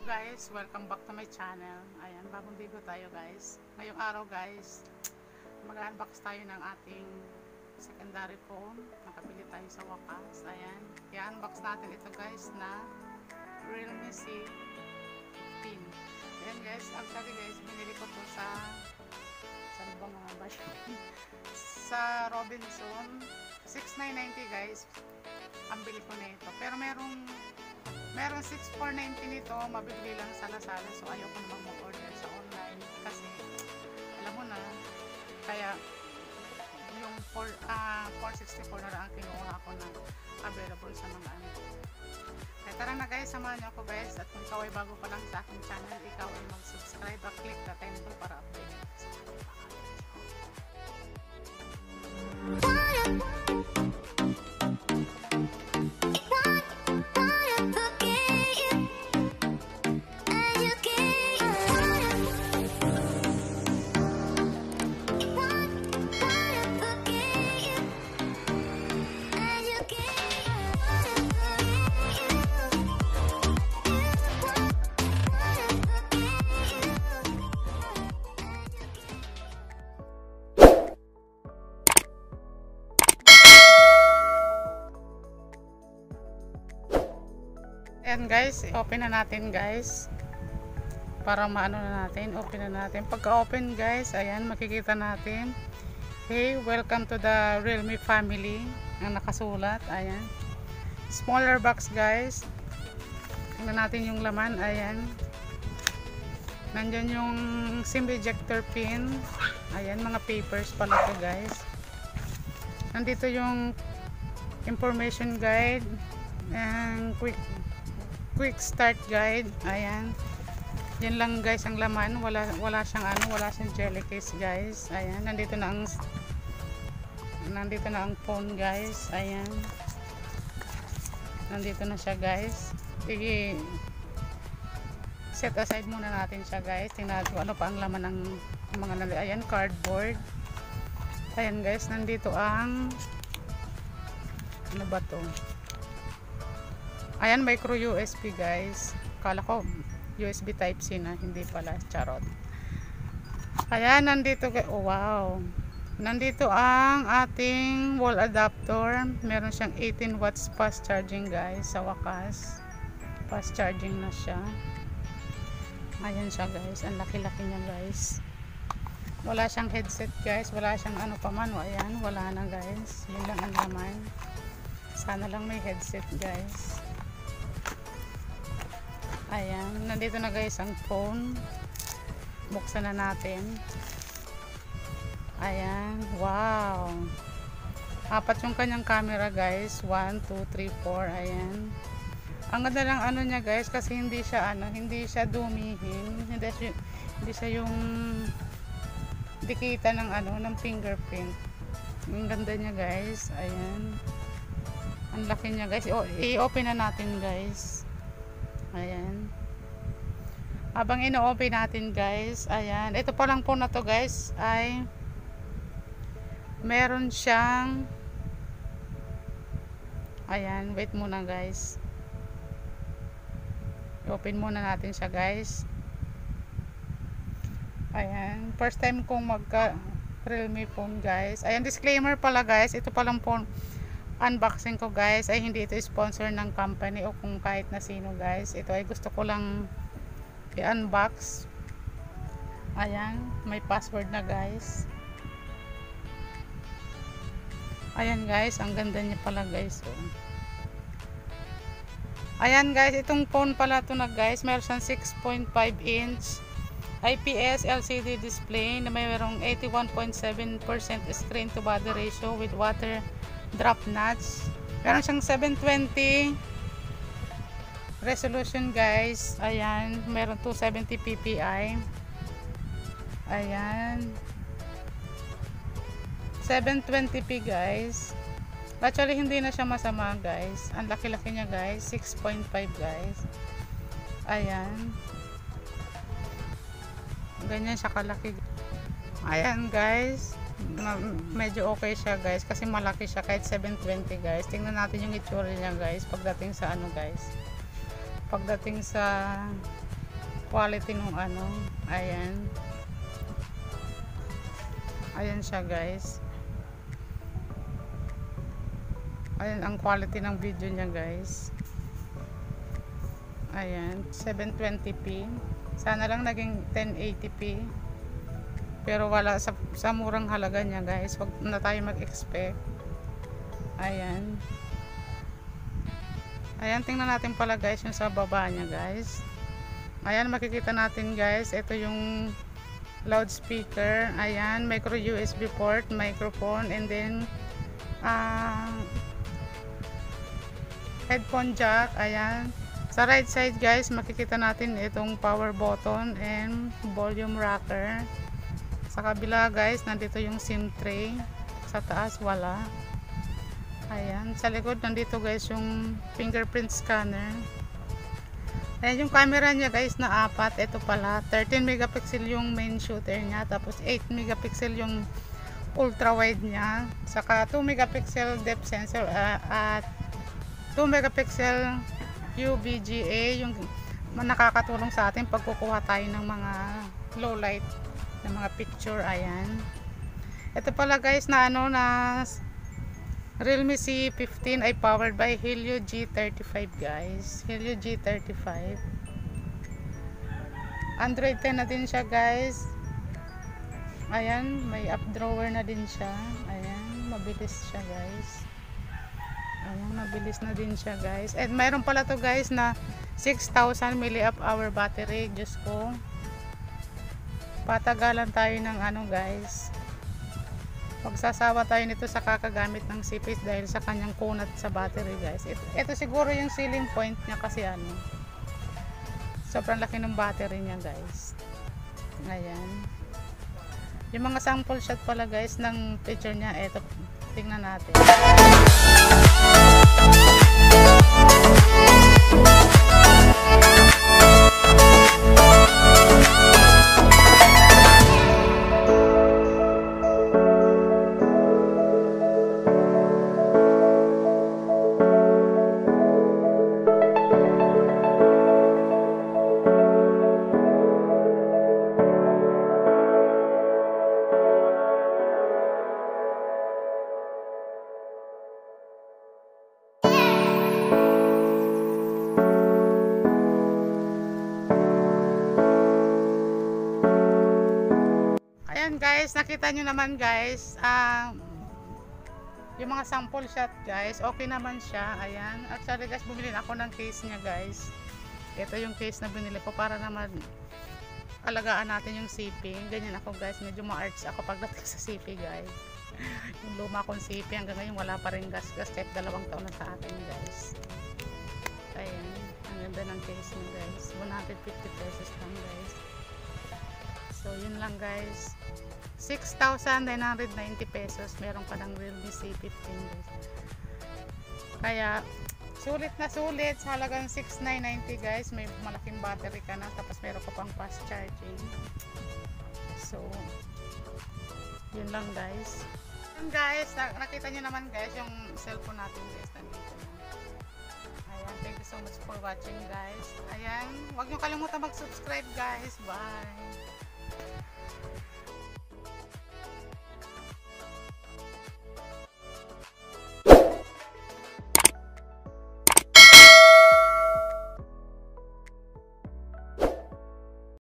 Guys, welcome back to my channel. Ayan, bagong video tayo guys. Ngayong araw guys, mag-unbox tayo ng ating secondary phone. Nakabili tayo sa wakas. Ayan, i-unbox natin ito guys na Realme C15. Ayan guys, actually guys, binili ko to sa saan ba mga ba sa Robinson. 6,990 guys ang bili ko na ito. Pero merong 6,490 nito, mabibili lang sa Lazada. So ayoko namang mag-order sa online kasi alam mo na, kaya yung 464 na lang ang kinuha ko na available sa mga ano. Kaya tara na guys, samahan niyo ako guys. At kung ikaw ay bago pa lang sa aking channel, ikaw ay mag-subscribe at click the bell para update. Ayan guys, open na natin guys para maano na natin, open na natin. Pagka open guys, ayan makikita natin, hey, welcome to the Realme family ang nakasulat. Ayan, smaller box guys. Tingnan natin yung laman. Ayan, nandyan yung SIM ejector pin. Ayan, mga papers pala to guys. Nandito yung information guide and quick start guide. Ayan, yan lang guys ang laman. Wala siyang jelly case guys. Ayan, nandito na ang phone guys. Ayan, nandito na siya guys. Sige, set aside muna natin siya guys. Tingnan natin ano pa ang laman ng mga ayan, cardboard. Ayan guys, nandito ang ano ba to? Ayan, micro USB guys. Kala ko USB type C na, hindi pala, charot. Ayan, nandito, oh wow, nandito ang ating wall adapter. Meron siyang 18 watts fast charging guys. Sa wakas, fast charging na siya. Ayan siya guys, ang laki-laki niya guys. Wala siyang headset guys, wala siyang ano pa man. Ayan, wala na guys, yun lang ang laman. Sana lang may headset guys. Ayan, nandito na guys ang phone. Buksan na natin. Ayan, wow, apat yung kanyang camera guys, 1, 2, 3, 4. Ayan, ang ganda lang ano niya guys, kasi hindi siya dumihin, hindi siya yung dikita ng ng fingerprint. Ang ganda niya guys. Ayan, ang laki niya guys. I-open na natin guys. Ayan, habang ino-open natin guys, ayan, ito pa lang po na to guys, ay meron siyang, ayan, wait muna guys, i-open muna natin siya guys. Ayan, first time kong magka Realme phone guys. Ayan, disclaimer pala guys, ito palang phone unboxing ko guys ay hindi ito sponsor ng company o kung kahit na sino guys. Ito ay gusto ko lang i-unbox. Ayan, may password na guys. Ayan guys, ang ganda niya pala guys. Ayan guys, itong phone pala to na guys, meron siyang 6.5 inch IPS LCD display na mayroong 81.7% screen to body ratio with water drop notch. Meron siyang 720 resolution guys. Ayan, meron 270 ppi. Ayan, 720p guys. Actually hindi na siya masama guys, ang laki-laki niya guys, 6.5 guys. Ayan, ganyan siya kalaki. Ayan guys, medyo okay siya guys kasi malaki siya kahit 720 guys. Tingnan natin yung itsura niya guys pagdating sa ano guys, pagdating sa quality nung ano. Ayan. Ayan siya guys. Ayan ang quality ng video niya guys. Ayan, 720p. Sana lang naging 1080p. Pero wala sa murang halaga niya guys. Wag na tayo mag-expect. Ayan. Ayan, tingnan natin pala guys yung sa baba niya guys. Ayan, makikita natin guys. Ito yung loudspeaker. Ayan, micro USB port, microphone, and then headphone jack. Ayan. Sa right side guys, makikita natin itong power button and volume rocker. Sa kabila guys, nandito yung SIM tray. Sa taas wala. Ayan, sa likod nandito guys yung fingerprint scanner. Ayan yung camera niya guys na 4. Ito pala, 13 megapixel yung main shooter niya. Tapos 8 megapixel yung ultra wide niya. Saka 2 megapixel depth sensor at 2 megapixel UVGA, yung nakakatulong sa atin pag kukuha tayo ng mga low light ng mga picture. Ayan, ito pala guys na ano, na Realme C15 ay powered by Helio G35 guys. Helio G35, Android 10 na din siya guys. Ayan, may app drawer na din siya. Ayan, mabilis siya guys. Ayan, mabilis na din siya guys. And mayroon pala to guys na 6,000 mAh battery. Diyos ko, patagalan tayo ng ano guys. Magsasawa tayo nito sa kakagamit ng CPS dahil sa kanyang kunat sa battery guys. Ito siguro yung selling point niya kasi ano, sobrang laki ng battery niya guys. Ayan, yung mga sample shot pala guys ng picture niya. Ito, tingnan natin. Guys, nakita nyo naman guys, yung mga sample shot guys, okay naman siya. Ayan, actually guys, bumili ako ng case niya guys. Ito yung case na binili ko para naman alagaan natin yung CP. Ganyan ako guys, medyo ma-arts ako pagdating sa CP guys. Yung luma kong CP hanggang ngayon wala pa rin gas-gas kahit 2 taon na sa akin guys. Ayan, ang ganda ng case niya guys, 150 pesos lang guys. So yun lang guys, 6,990 pesos meron ka ng Realme C15 guys. Kaya sulit na sulit sa halagang 6,990 guys. May malaking battery ka na, tapos meron ka pang fast charging. So yun lang guys. Yun guys, nakita nyo naman guys yung cellphone natin guys, nandito na. Ayan, thank you so much for watching guys. Ayan, huwag nyo kalimutan mag subscribe guys. Bye.